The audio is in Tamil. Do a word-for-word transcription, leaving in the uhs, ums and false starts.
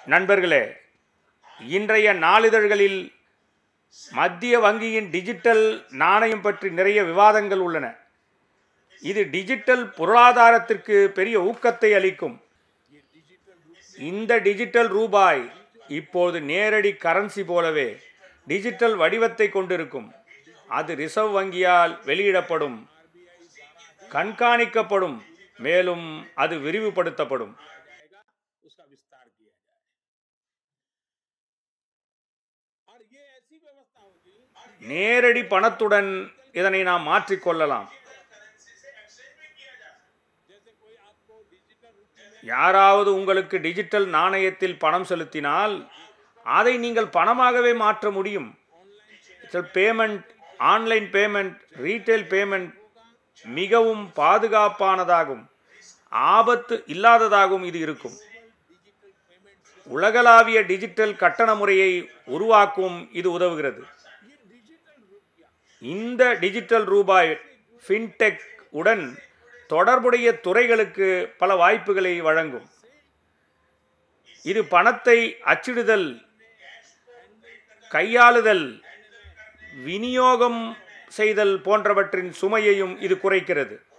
நண்பர்களே, இன்றைய நாளிதழ்களில் மத்திய வங்கியின் டிஜிட்டல் நாணயம் பற்றி நிறைய விவாதங்கள் உள்ளன. இது டிஜிட்டல் பொருளாதாரத்திற்கு பெரிய ஊக்கத்தை அளிக்கும். இந்த டிஜிட்டல் ரூபாய் இப்போது நேரடி கரன்சி போலவே டிஜிட்டல் வடிவத்தை கொண்டிருக்கும். அது ரிசர்வ் வங்கியால் வெளியிடப்படும், கண்காணிக்கப்படும், மேலும் அது விரிவுபடுத்தப்படும். நேரடி பணத்துடன் இதனை நாம் மாற்றிக்கொள்ளலாம். யாராவது உங்களுக்கு டிஜிட்டல் நாணயத்தில் பணம் செலுத்தினால் அதை நீங்கள் பணமாகவே மாற்ற முடியும். Payment, online payment, retail payment மிகவும் பாதுகாப்பானதாகும், ஆபத்து இல்லாததாகவும் இது இருக்கும். உலகளாவிய டிஜிட்டல் கட்டண முறையை உருவாக்கும் இது உதவுகிறது. இந்த டிஜிட்டல் ரூபாய் ஃபின்டெக் உடன் தொடர்புடைய துறைகளுக்கு பல வாய்ப்புகளை வழங்கும். இது பணத்தை அச்சிடுதல், கையாளுதல், விநியோகம் செய்தல் போன்றவற்றின் சுமையையும் இது குறைக்கிறது.